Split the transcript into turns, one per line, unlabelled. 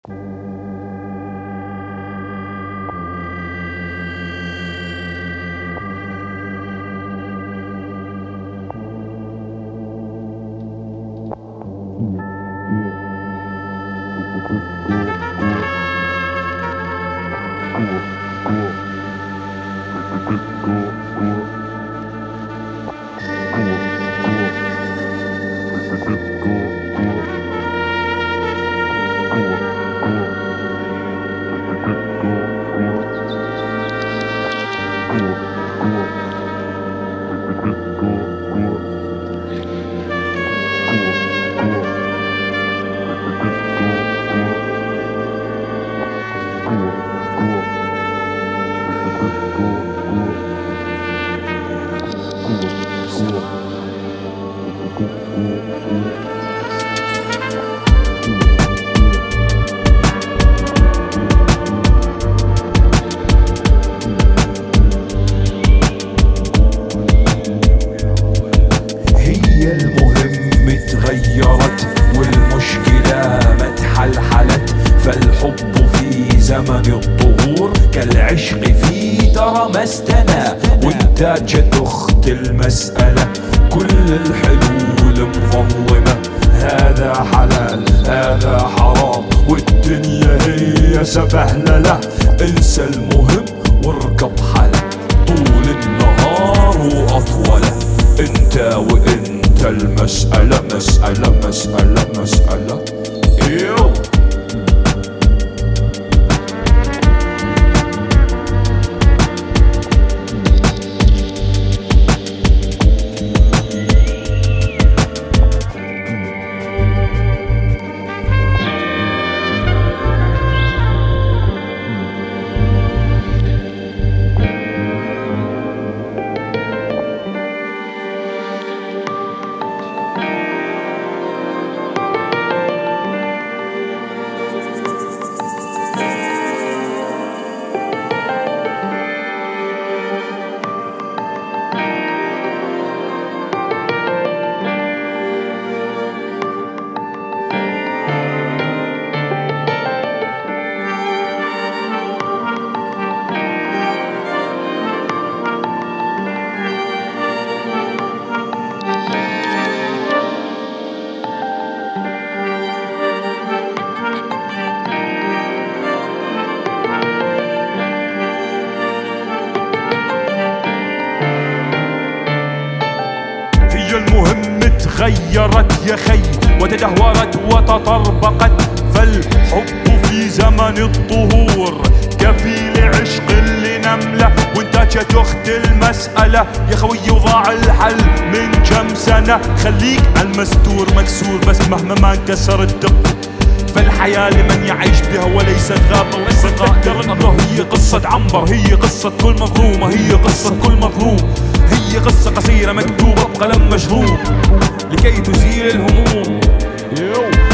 تغيرت والمشكلة ما اتحلحلت، فالحب في زمن الطهور كالعشق في ترى ما استنى، وانت جت اخت المسألة كل الحلول مظلمة، هذا حلال هذا حرام والدنيا هي سبهللة، انسى المهم واركب حلا طول النهار واطوله، انت وانت المسألة مسألة ايوه.
المهم تغيرت يا خي وتدهورت وتطربقت، فالحب في زمن الطهور كفيل عشق اللي نملة، وانت جت اخت المسألة يا خوي وضاع الحل من كم سنة، خليك عالمستور مكسور بس مهما ما انكسر الدق، فالحياة لمن يعيش بها وليست غابة، قصة تقدر الأمر هي قصة عنبر، هي قصة كل مظلومة، هي قصة كل مظلوم، هي قصة قصيرة مكتوبة بقلم مشروب لكي تزيل الهموم.